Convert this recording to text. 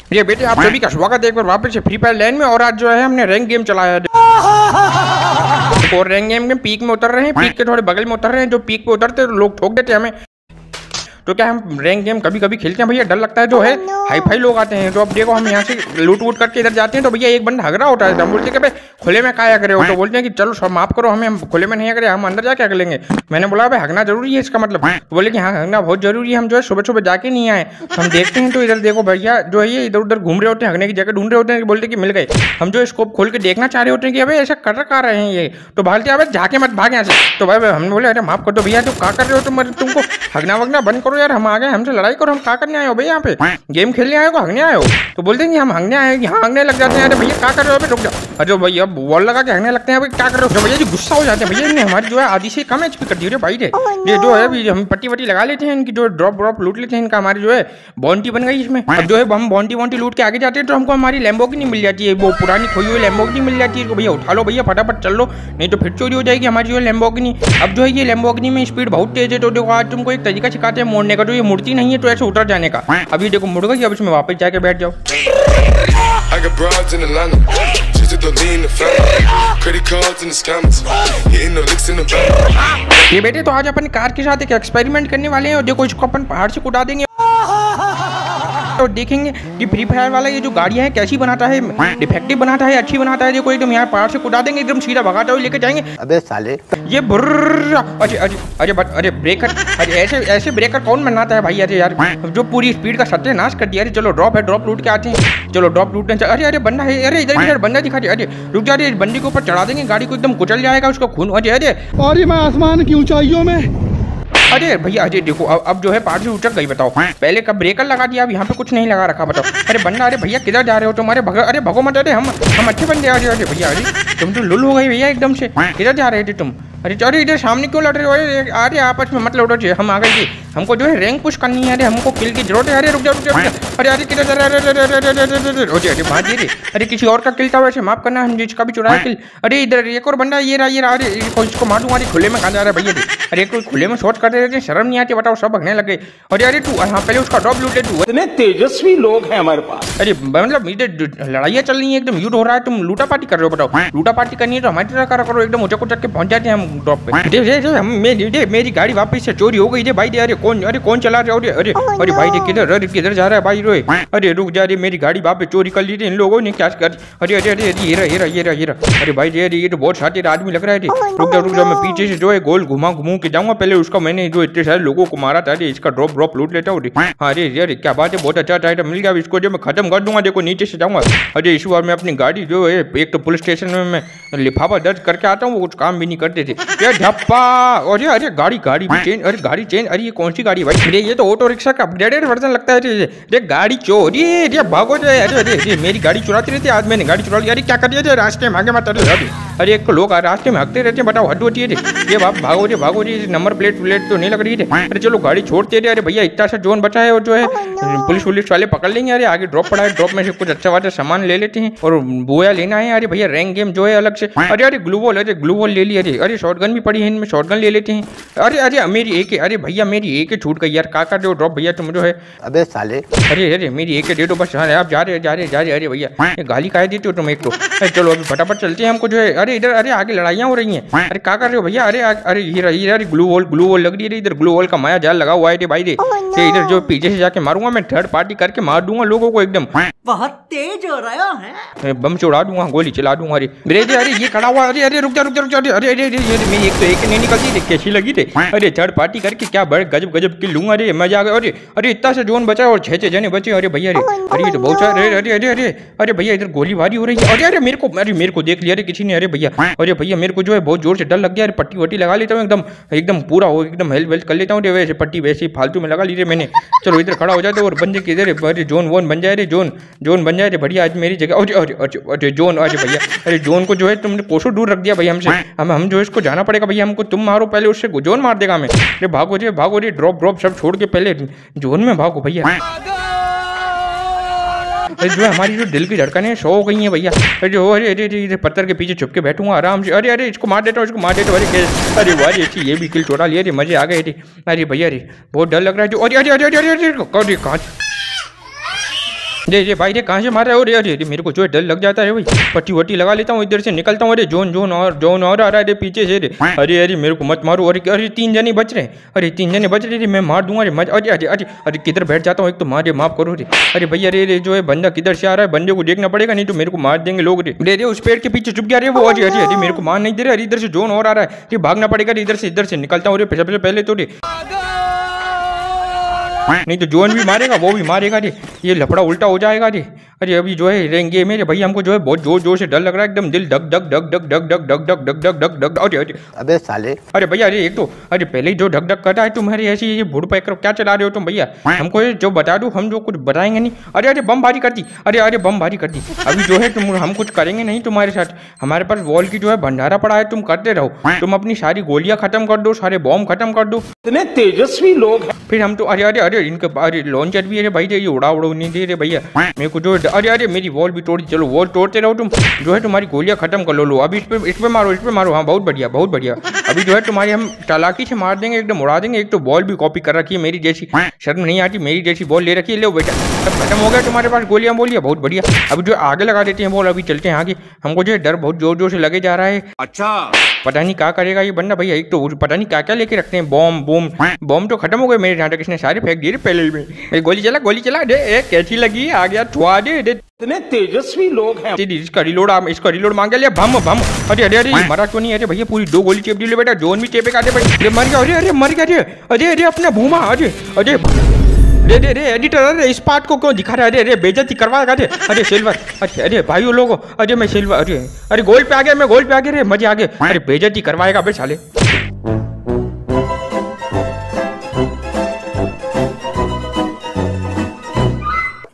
ये बेटे आप सभी का स्वागत है एक बार वापस से फ्री फायर लैन में। और आज जो है हमने रैंक गेम चलाया है और रैंक गेम में पीक में उतर रहे हैं, पीक के थोड़े बगल में उतर रहे हैं। जो पीक पे उतरते लोग ठोक देते हमें। तो क्या हम रैंक गेम कभी कभी खेलते हैं भैया, डर लगता है। जो है हाई फाई लोग आते हैं। तो अब देखो हम यहाँ से लूट वूट करके इधर जाते हैं तो भैया एक बंदा हग रहा होता है। हम बोलते हैं कि भाई खुले में क्या करे हो, तो बोलते हैं कि चलो सब माफ करो हमें, हम खुले में नहीं करे, हम अंदर जाके हग लेंगे। मैंने बोला भाई हगना जरूरी है इसका मतलब। तो बोले कि हाँ हगना बहुत जरूरी है, हम जो है सुबह सुबह जाके नहीं आए। तो हम देखते हैं तो इधर देखो भैया जो है ये इधर उधर घूम रहे होते हैं, हगने की जगह ढूंढ रहे होते हैं। बोलते कि मिल गए। हम जो स्कोप खोल के देखना चाह रहे होते हैं कि अबे ऐसा कर रखा रहे हैं ये। तो भालते हैं जाके मत भाग यहाँ से। तो भाई हम बोले अरे माफ कर दो भैया, तुम क्या कर रहे हो, तुमको हगना वगना बंद करो यार, हम आ गए, हमसे लड़ाई करो, हम क्या करने आए हो भैया यहाँ पे, गेम खेलने आए हो हगने आए हो। तो बोलते हैं कि हम हगने आए हैं, यहाँ हगने लग जाते हैं। अरे भैया क्या कर रहे हो, अभी रुक जाओ। अरे भैया वॉल लगा के हगने लगते हैं, अभी क्या कर रहे हो भैया जी, गुस्सा हो जाते हैं भैया। इन्हें हमारी जो है आधी से कम एचपी कर दी है भाई। ये जो है अभी हम पट्टी वट्टी लगा लेते हैं, इनकी जो ड्रॉप लूट लेते हैं, इनका हमारी जो है बाउंटी बन गई इसमें। अब जो है हम बाउंटी लूट के आगे जाते हैं तो हमको हमारी लैम्बोर्गिनी मिल जाती है, वो पुरानी खोई हुई लैम्बोर्गिनी मिल जाती है। तो भैया उठा लो भैया फटाफट चल लो, नहीं तो फिर चोरी हो जाएगी हमारी जो है लैम्बोर्गिनी। अब जो है ये लैम्बोर्गिनी में स्पीड बहुत तेज है। तो देखो आज तुमको एक तरीका सिखाते हैं मोड़ने का। तो ये मुड़ती नहीं है तो ऐसे उतर जाने का। अभी देखो मुड़ गई, अब इसमें वापस जाके बैठ जाओ। I got broads in Atlanta, just to lean in the family, credit cards in the scammers, hitting the licks in the bank। ये बेटे तो आज अपन कार के साथ एक एक्सपेरिमेंट करने वाले हैं। और देखो इसको अपन पहाड़ से कुदा देंगे और देखेंगे कि फ्री फायर वाला ये जो गाड़ियां है कैसी बनाता है, डिफेक्टिव बनाता है, अच्छी बनाता है। देखो एकदम यहाँ पहाड़ से कुदा देंगे, एकदम सीधा भगाता हुए लेके जाएंगे। अबे साले ये अरे ब्रेकर, अरे ऐसे ब्रेकर कौन बनाता है भाई। अरे यार जो पूरी स्पीड का सत्यानाश कर दिया। अरे चलो ड्रॉप है, ड्रॉप लूट के आते हैं। चलो ड्रॉप लूटने अरे बंदा है, अरे इधर बंदा दिखा दे। अरे रुक जा, अरे बंदी के ऊपर चढ़ा देंगे, गाड़ी को एकदम कुचल जाएगा, उसका खून। अरे और मैं आसमान की ऊंचाइयों में। अरे भैया अजय देखो अब जो है पहाड़ से उतर गई। बताओ पहले कब ब्रेकर लगा दिया, अब यहाँ पे कुछ नहीं लगा रखा। बताओ अरे बंदा, अरे भैया किधर जा रहे हो तुम, अरे भगो मत। अरे हम अच्छे बंदे। अरे भैया अरे तुम तो लुल हो गई भैया एकदम से, किधर जा रहे थे तुम। अरे इधर सामने क्यों लड़ रहे हो, अरे आपस में मत लड़ो। हम आ गए थे, हमको जो है रैंक पुश करनी है। अरे हमको किल की जरूरत है। अरे रुक जाओ। अरे किधर जा रहे, अरे भाग ये। अरे किसी और का किल था वैसे, माफ करना हम जिसका भी चुराया किल। अरे इधर एक और बंदा, ये रहा। अरे इसको मार दूंगा। खुले में कहाँ जा रहा है भैया। अरे कोई खुले में शॉट करते रहते, शर्म नहीं आती। बताओ सब भगने लगे। अरे तू हाँ पहले उसका ड्रॉप लूट ले तू। इतने तेजस्वी लोग हैं हमारे पास। अरे मतलब इधर लड़ाइयाँ चल रही है, एकदम युद्ध हो रहा है, तुम लूटा पार्टी कर रहे हो। बताओ लूटा पार्टी करनी है तो हमारी तरह करो, एकदम उचक के पहुंच जाते हैं हम ड्रॉप पे। मेरी गाड़ी वापस से चोरी हो गई थे भाई। अरे कौन चला रहा है। अरे भाई किधर जा रहा है भाई रोए। अरे रुक जा, रही मेरी गाड़ी वापस चोरी कर ली थी इन लोगों ने, क्या कर। अरे ये रहा। अरे भाई ये तो बहुत शातिर आदमी लग रहा है। रुक जा, मैं पीछे से जो है गोल घुमा के जाऊंगा। पहले उसका मैंने जो इतने सारे लोगों को मारा था, इसका ड्रॉप लूट लेता हूँ। अरे क्या बात है, बहुत अच्छा टाइटल मिल गया। इसको जो मैं खत्म कर दूंगा, देखो नीचे से जाऊंगा। अरे इस बार मैं अपनी गाड़ी जो है एक तो पुलिस स्टेशन में मैं लिफाफा दर्ज करके आता हूँ, वो कुछ काम भी नहीं करते थे। ये ढप्पा। अरे गाड़ी भी चेंज। अरे गाड़ी चेंज। अरे ये कौन सी गाड़ी भाई, ये तो ऑटो रिक्शा का अपग्रेडेड वर्जन लगता है। ये गाड़ी चोरी। अरे भागो। अरे मेरी गाड़ी चुराती रहती है, आज मैंने गाड़ी चुरा ली। अरे क्या कर दिया, रास्ते में आगे मत। अरे एक लोग रास्ते में हकते रहते हैं, बताओ हद होती है। ये भागो रे, नंबर प्लेट तो नहीं लग रही है। अरे चलो गाड़ी छोड़ते रहे। अरे भैया इतना सा जोन बचा है और जो है पुलिस वाले पकड़ लेंगे। अरे आगे ड्रॉप पड़ा है, ड्रॉप में से कुछ अच्छा सामान ले लेते हैं और बोया लेना है। अरे भैया रैंक गेम जो है अलग से। अरे ग्लू वॉल ले ली। अरे शॉटगन भी पड़ी है, इनमें शॉटगन ले लेते हैं। अरे मेरी एक, अरे भैया मेरी एक छूट गई यार, का जो ड्रॉप भैया तुम जो है। अबे साले अरे मेरी एक दे दो बस। आप जा रहे। अरे भैया ये गाली काहे देते हो तुम एक तो। चलो अभी फटाफट चलते हैं, हमको जो है। अरे इधर अरे आगे लड़ाइयाँ हो रही हैं। अरे क्या कर रहे हो भैया। अरे ये ग्लू वॉल लग रही है। इधर ग्लू वॉल का माया जाल लगा हुआ है भाई। इधर जो पीछे से जाके मारूंगा मैं, थर्ड पार्टी करके मार दूंगा लोगों को एकदम। बहुत तेज हो रहा है, बम चढ़ा दूंगा, गोली चला दूंगा। अरे ये खड़ा हुआ। अरे रुक जा। अरे मेरी एक तो एक नहीं निकलती, कैसी लगी थे। अरे थर्ड पार्टी करके क्या बड़े गजब की लूंगा। अरे मजा आ गया। अरे इतना से जोन बचा और 6 जने बचे। अरे भैया अरे ये तो बहुत सारे। अरे भैया इधर गोलीबारी हो रही है। अरे मेरे को देख लिया अरे किसी ने। अरे भैया मेरे को जो है बहुत जोर से डर लग गया। अरे पट्टी वट्टी लगा लेता हूँ, एकदम पूरा हो, एकदम हेल्थ कर लेता हूँ। वैसे पट्टी वैसे ही फालतू में लगा ली मैंने। चलो इधर खड़ा हो जाते और बंदे किधर। अरे जोन बन जाए। जोन बन जाए। बढ़िया आज मेरी जगह। अरे जोन। अरे भैया अरे जोन को जो है तुमने कोसों दूर रख दिया भाई हमसे। हम जो इसको जाना पड़ेगा भैया हमको। तुम मारो पहले, उससे जोन मार देगा हमें। अरे भागो रे ड्रॉप सब छोड़ के पहले जोन में भागो भैया। अरे जो हमारी जो दिल की धड़कनें 100 हो गई हैं भैया। अरे पत्थर के पीछे छुप के बैठूंगा आराम से। अरे इसको मार देता हूँ। अरे वाह ये भी किल चोरा लिया। मजे आ गए। अरे भैया बहुत डर लग रहा है। जो अरे कहाँ रे भाई रे कहाँ से मार रहा है? अरे अरे मेरे को जो है डर लग जाता है भाई, पट्टी वट्टी लगा लेता हूँ, इधर से निकलता हूँ। अरे जोन और आ रहा है पीछे से रे। अरे अरे मेरे को मत मारो। अरे अरे 3 जने बच रहे हैं। अरे 3 जने बच रहे थे, मैं मार दूंगा। अरे अरे अरे अरे अरे किधर बैठ जाता हूँ एक तो। मारे माफ करो रे। अरे भैया रे जो है बंदा किधर से आ रहा है, बंदे को देखना पड़ेगा नहीं तो मेरे को मार देंगे लोग रे। उस पेड़ के पीछे चुप गया रे वो। अरे अरे अरे मेरे को मार नहीं दे रहा। इधर से जोन और आ रहा है, ये भागना पड़ेगा। इधर से निकलता हूँ रे पहले तो रे, नहीं तो जोन भी मारेगा वो भी मारेगा रे, ये लफड़ा उल्टा हो जाएगा रे। अरे अभी जो है रेंगे मेरे भैया, हमको जो है बहुत जोर से डर लग रहा है, एकदम दिल धक धक धक धक धक धक धक धक धक धक धक। अरे अरे अबे साले, अरे भैया अरे एक तो अरे पहले ही जो धक धक करता है तुम्हारी ऐसी ये भूड़ पैकर क्या चला रहे हो तुम भैया? हमको जो बता दो, हम जो कुछ बताएंगे नहीं। अरे अरे बम भारी कर दी। अरे अरे बम भारी कर दी। अभी जो है तुम हम कुछ करेंगे नहीं तुम्हारे साथ, हमारे पास वॉल की जो है भंडारा पड़ा है, तुम करते रहो। तुम अपनी सारी गोलियां खत्म कर दो, सारे बॉम्ब खत्म कर दो। इतने तेजस्वी लोग हैं। फिर हम तो अरे अरे अरे इनके अरे लॉन्चर भी है भाई, ये उड़ा नहीं दे रहे भैया मेरे को जो। अरे अरे मेरी वॉल भी तोड़ी। चलो वॉल तोड़ते रहो तुम, जो है तुम्हारी गोलियां खत्म कर लो। अभी इस पे मारो। हाँ बहुत बढ़िया बहुत बढ़िया। अभी जो है तुम्हारी हम चालाकी से मार देंगे, एकदम उड़ा देंगे। एक तो बॉल भी कॉपी कर रखी है मेरी जैसी, शर्म नहीं आती, मेरी जैसी बॉल ले रखी है। लो बेटा सब खत्म हो गया तुम्हारे पास गोलियां बोलिए, बहुत बढ़िया। अभी जो आगे लगा देते हैं बॉल, अभी चलते हैं आगे। हमको जो है डर बहुत जोर से लगे जा रहा है। अच्छा पता नहीं क्या करेगा ये बंदा भैया, एक तो पता नहीं क्या लेके रखते हैं। बॉम्ब तो खत्म हो गए मेरे, जहाँ तक इसने सारे फेंक दिए पहले में। गोली चला दे, कैसी लगी आ गया छुआ दे। इतने तेजस्वी लोग हैं। इसका रिलोड मांगे लिया। भम। अरे अरे अरे मरा क्यों नहीं? अरे भैया पूरी 2 गोली चेप दी बेटा, जोन भी चेपे काटे बेटा, मर गया। अरे मर गया। अरे अपना भूमा। अरे रे एडिटर, अरे इस पार्ट को क्यों दिखा रहा है? अरे बेइज्जती करवाएगा। अरे सिल्वर। अरे भाइयों लोगों, अरे मैं सिल्वर। अरे गोल पे आ गया रे, मजे आ गए। अरे बेइज्जती करवाएगा बे साले।